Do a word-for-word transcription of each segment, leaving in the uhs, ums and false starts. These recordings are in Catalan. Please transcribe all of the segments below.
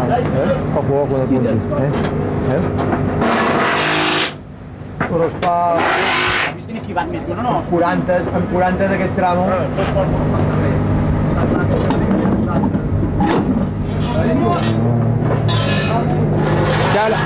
Fa poco da tutti, eh? Eh? Però es fa... Has vist que n'he esquivat més d'una, no? En quaranta, en quaranta d'aquest tram. Ja la...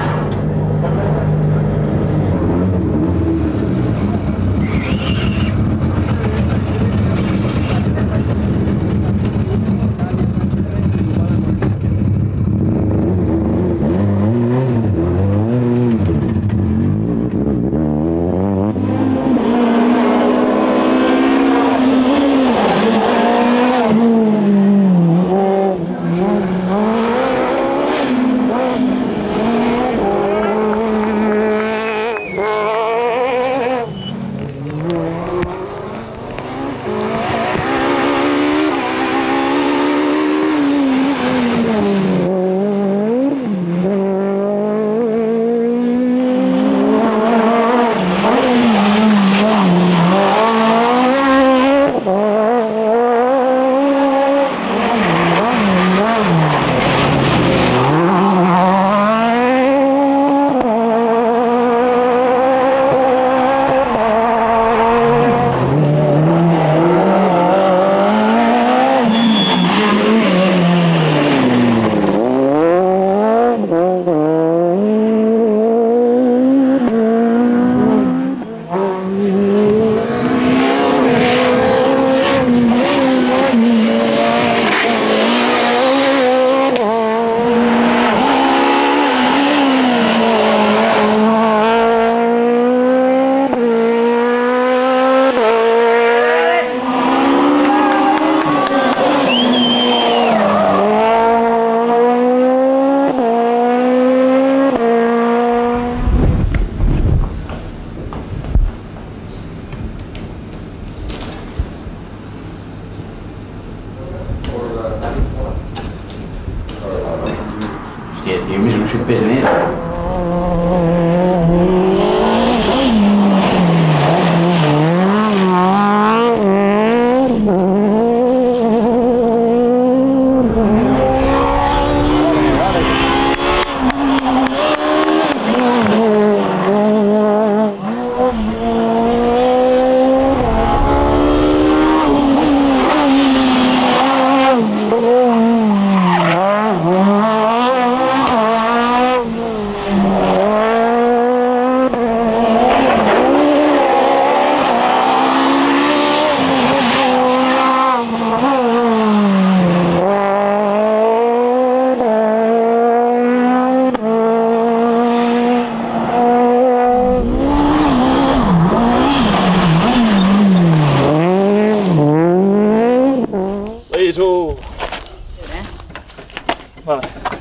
Hòstia, tio, més no sé què pesa més. Eso. Vale.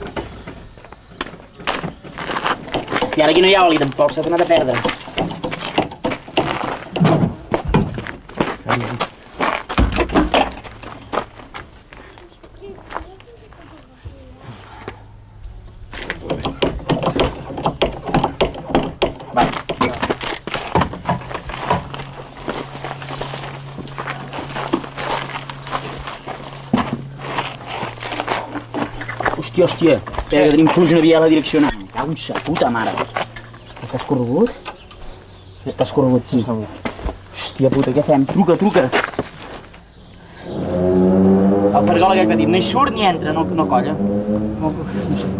Hòstia, ara aquí no hi ha oli tampoc, s'ha tornat a perdre. Va. Hòstia, hòstia, espera que tenim fluix una biela direccionant. Me cago en sa puta mare. Hòstia, està escorregut? Està escorregut, sí. Hòstia puta, què fem? Truca, truca. El pergol aquest petit no hi surt ni entra, no, no colla. No, no sé.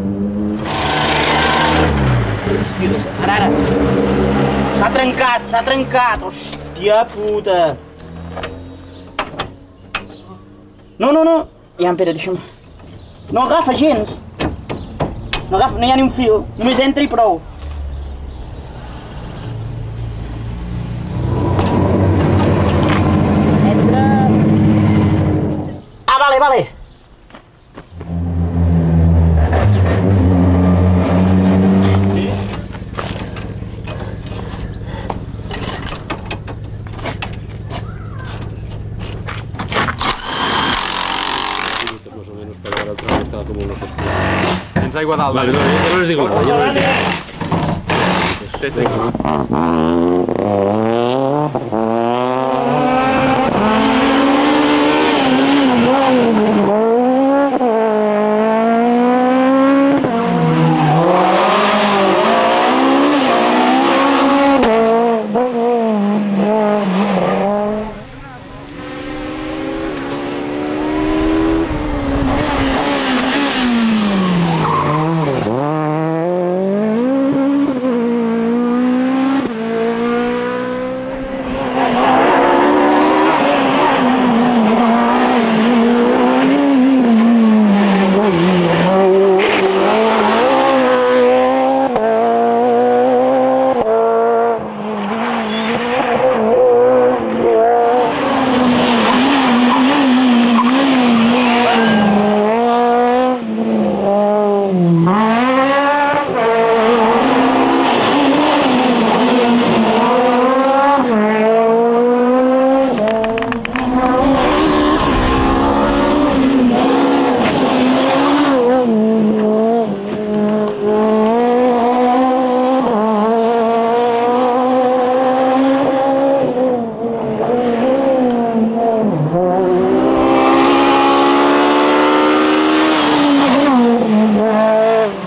Hòstia, ara, ara. S'ha trencat, s'ha trencat. Hòstia puta. No, no, no. Ja, espera, deixa'm. No agafa gens. No agafa, no hi ha ni un fil. Només entra i prou. Entra... Ah, vale, vale. Tens aigua dalt. Vale, no, ja no les dic nada, ja no les dic.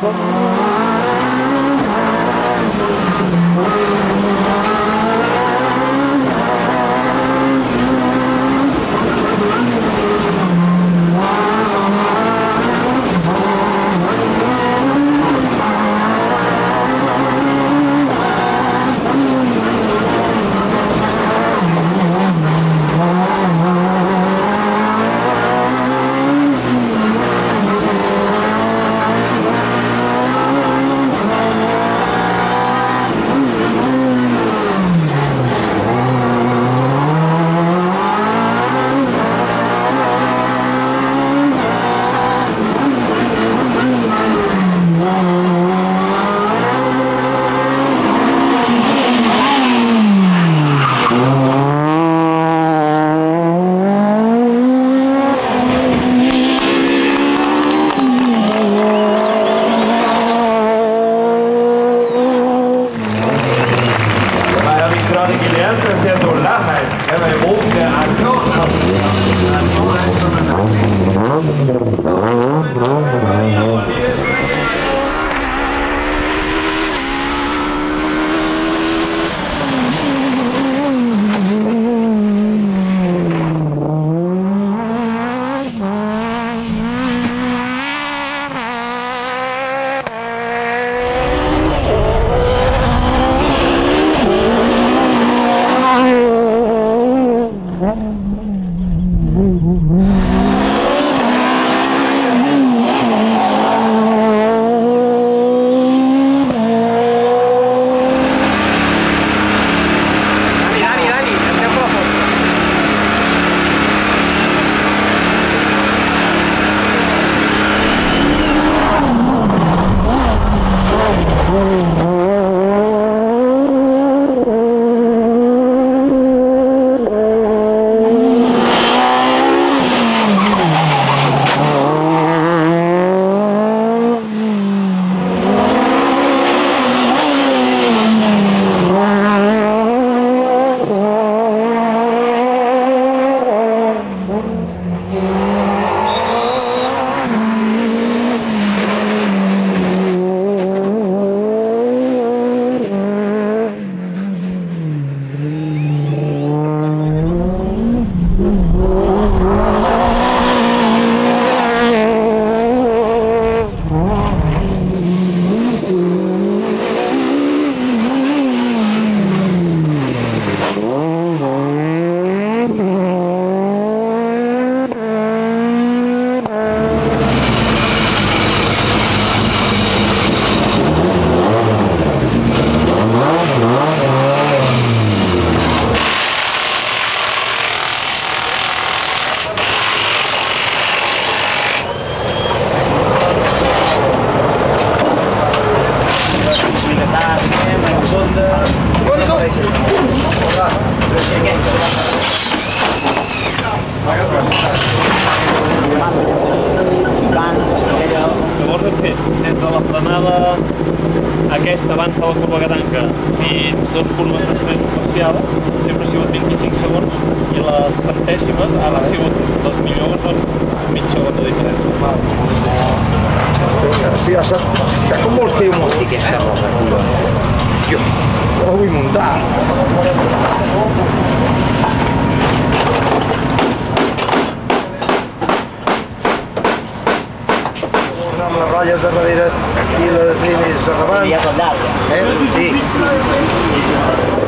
Llavors hem fet des de la frenada aquesta abans de la curva que tanca fins dos curves després un parcial, sempre ha sigut vint-i-cinc segons i les centèsimes ara han sigut les millors en mig segon de diferència. Sí, ja sap, hi ha com vols que jo munti aquesta roda, collons? Jo no la vull muntar. Amb les ratlles de darrere i les línies a davant. Ja tot d'alt, ja. Eh? Sí.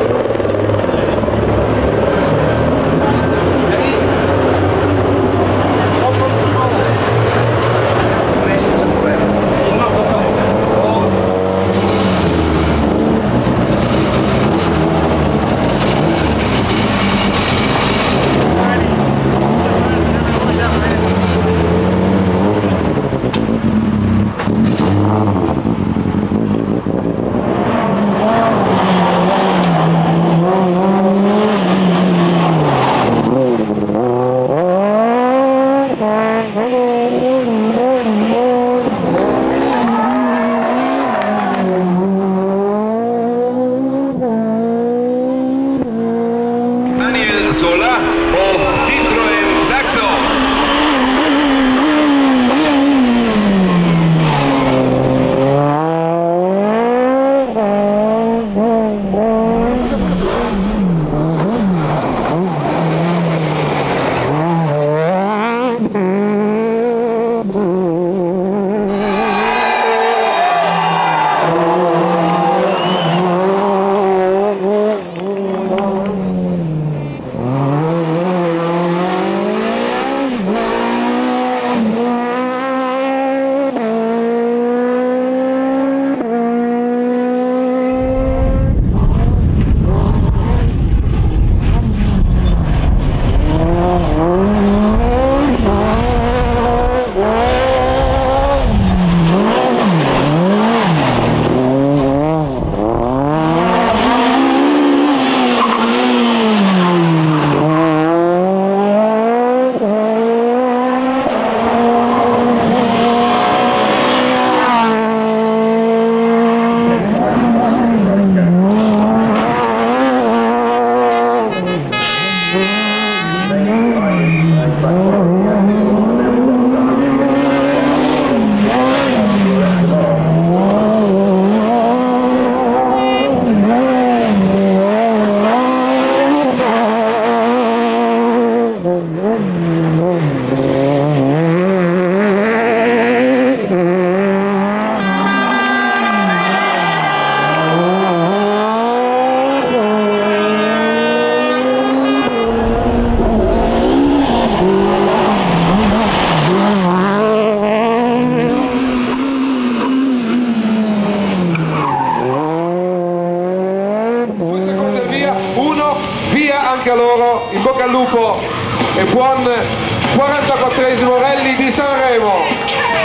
anche a loro, in bocca al lupo e buon quarantaquattresimo rally di Sanremo.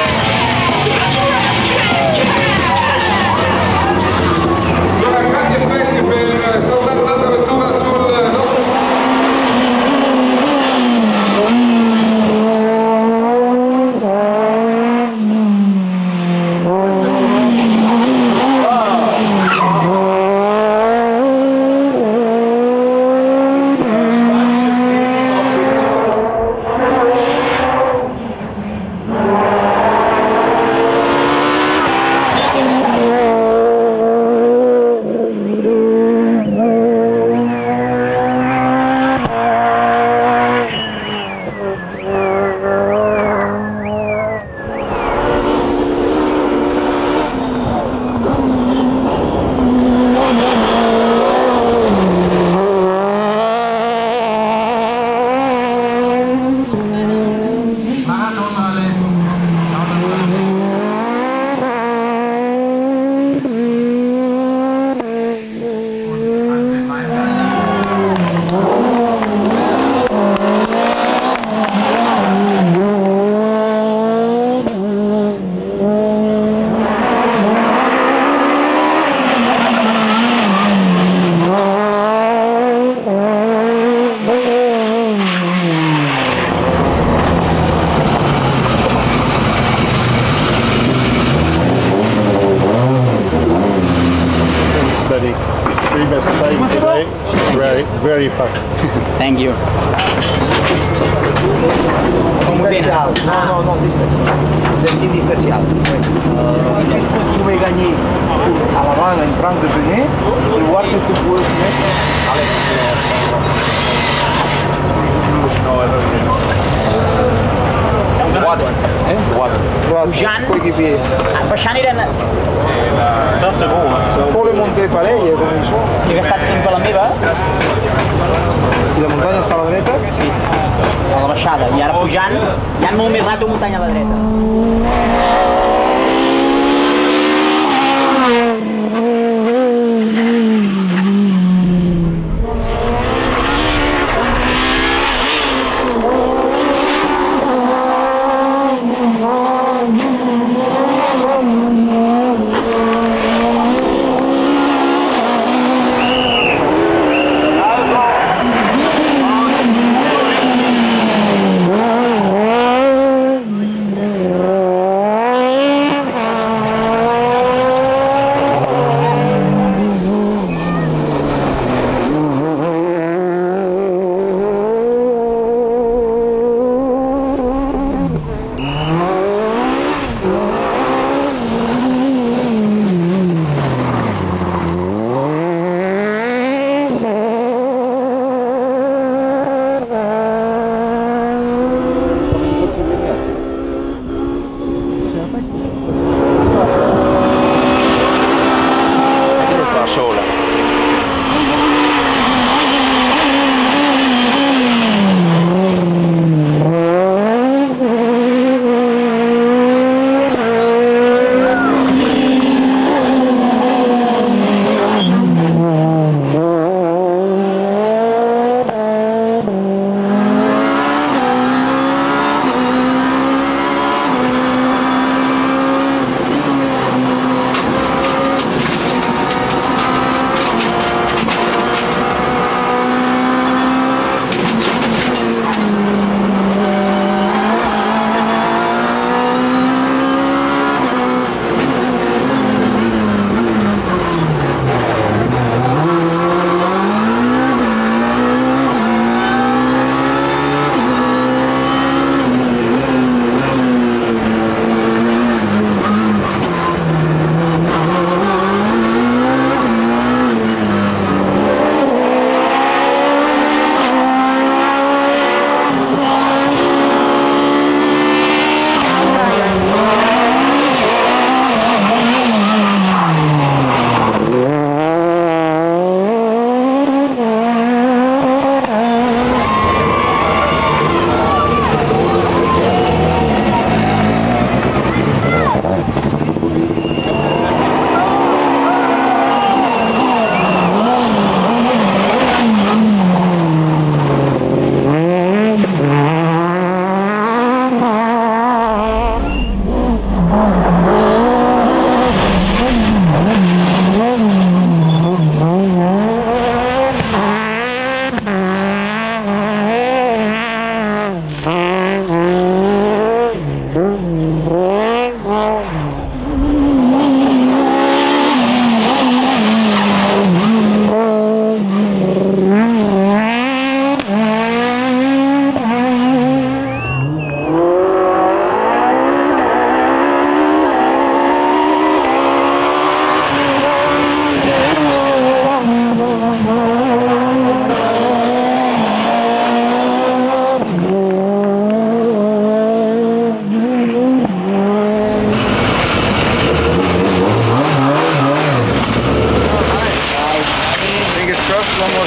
Grandi effetti per salutare un'altra vettura sul nostro Very, very fun. Thank you. Distancial. No, no, no, distancial. Sentit distancial. Aquest punt que ganyi a la banda entrant de primer, igual que tu puedes metre a l'exterior. No, és evident. Droit. Eh? Droit. Pujant. Coéquipier. Baixant eren... Ça c'est bon. Faut les monter pareil, com això. He gastat cinc a la meva. I la muntanya està a la dreta? Sí. A la baixada. I ara pujant, ja molt més rato muntanya a la dreta.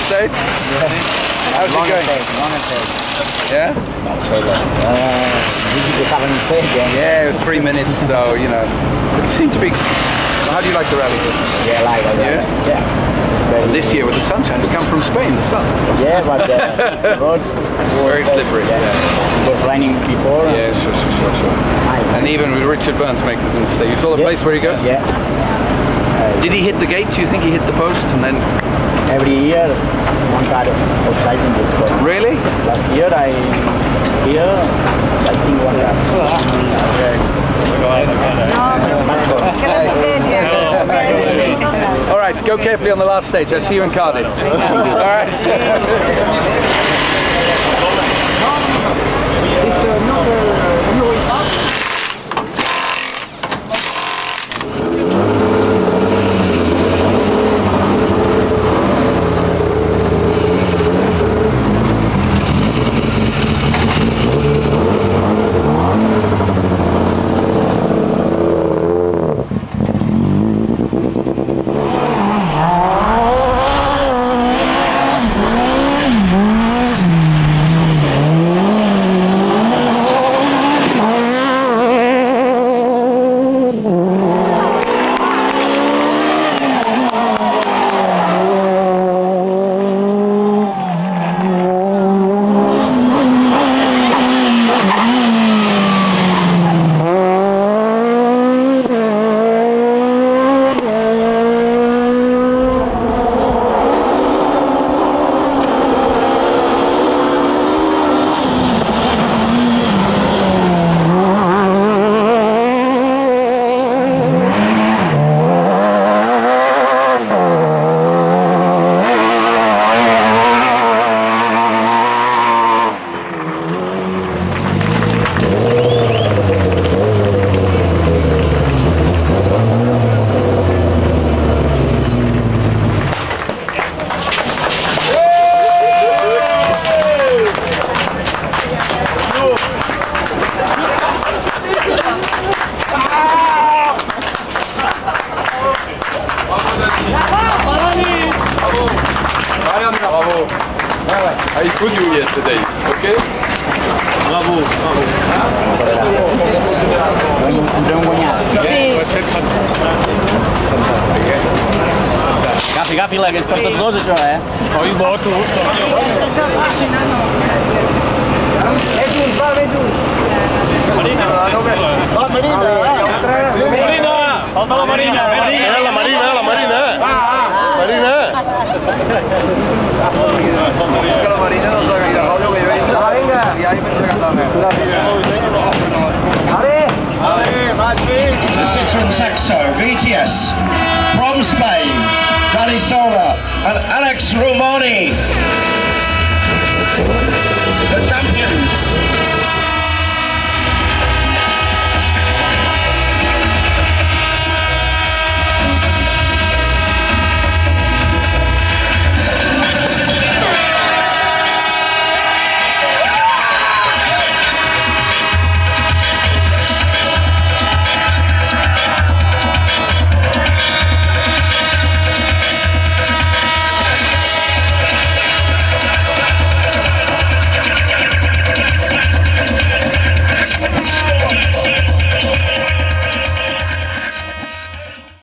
stage? Yeah. How's Long it going? Stage, long stage. Yeah? Not so long. Uh, did you seven stage, yeah? Yeah, it was three minutes, so, you know. But you seem to be... How do you like the rally? Yeah, like that. Yeah? Yeah. Very, This year with the sunshine, it's come from Spain, the sun. Yeah, but uh, the roads were Very slippery, Yeah. yeah. It was raining before. Yeah, sure, sure, sure, sure. Nice. And even with Richard Burns making the mistake. You saw the Yeah. place where he goes? Yeah. Did he hit the gate? Do you think he hit the post and then... Every year, one car outside in this spot. Really? Last year, I here, I think one car. All right, go carefully on the last stage. I'll see you in Cardiff. All right. It's uh, not a new impact. I saw you yesterday, okay? Bravo, bravo. Abbiamo guadagnato. Capi, capi, là, che è stato cosa, cioè? Ho il voto. Marina! Falta la Marina! Era la Marina, era la Marina! Marina! La Marina non so che la voglio che venga. Venga! The Citroen Saxo V T S from Spain, Dani Sola and Alex Romani, the champions.